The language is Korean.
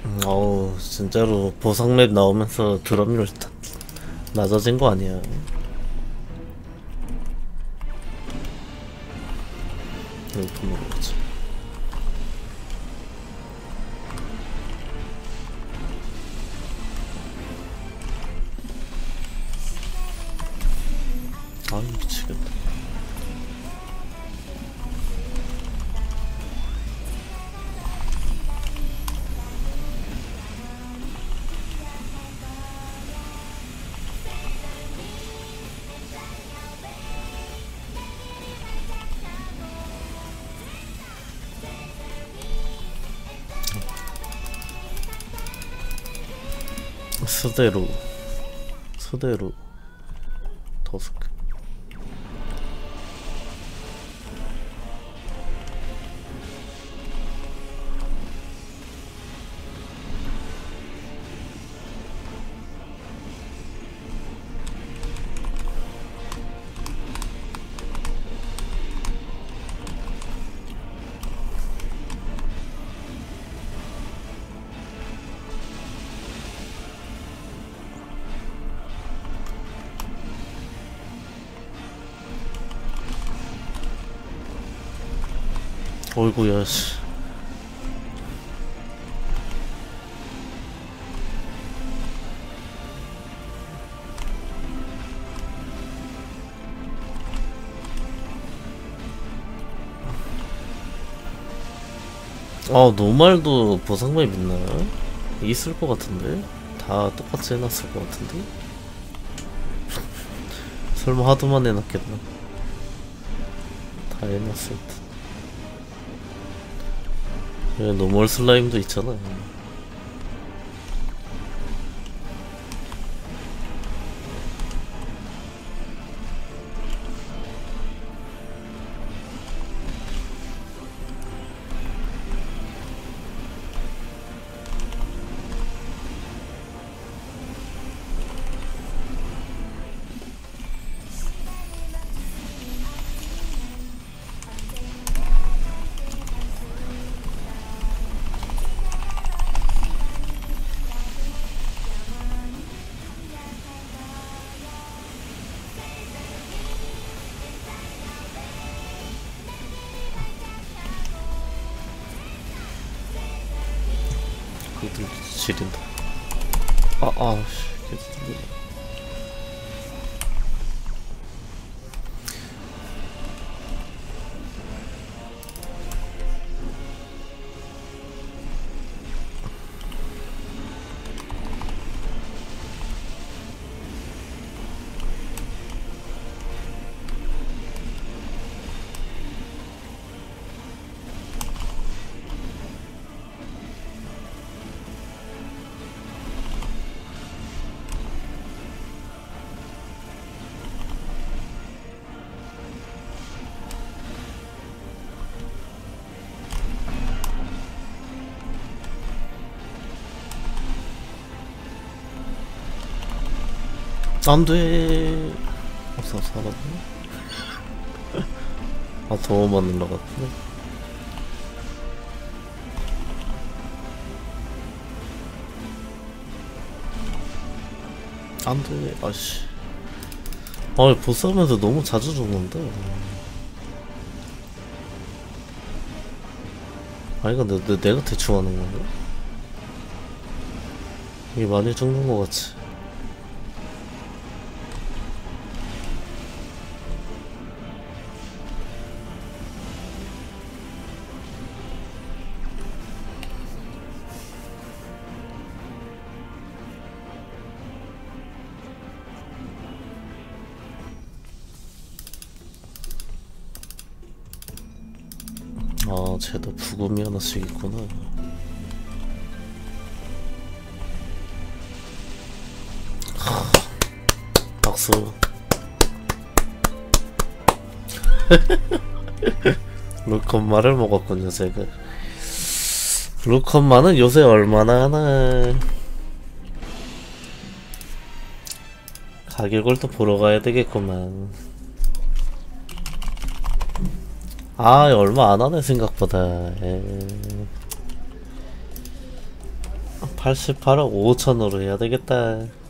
어우 진짜로 보상맵 나오면서 드럼률 낮아진 거 아니야. 이거 먹어보자. 아 미치겠다. 수대로 5개. 어이구야 씨. 아 노말도 보상맵 있나? 있을 것 같은데? 다 똑같이 해놨을 것 같은데? 설마 하도만 해놨겠나? 다 해놨을 듯. 노멀 슬라임도 있잖아. 그들 지린다. 씨, 계속. 안돼. 살았네. 더 맞는 것 같네. 안돼. 아씨. 보스하면서 너무 자주 죽는다. 이거 내가 대충 하는 건가? 이게 많이 죽는 것 같지. 쟤도 부금이 하나씩 있구나. 박수. 루컨마를 먹었군요 제가. 루컨마는 요새 얼마나 하나. 가격을 또 보러 가야 되겠구만. 얼마 안 하네 생각보다. 88억 5천으로 해야 되겠다.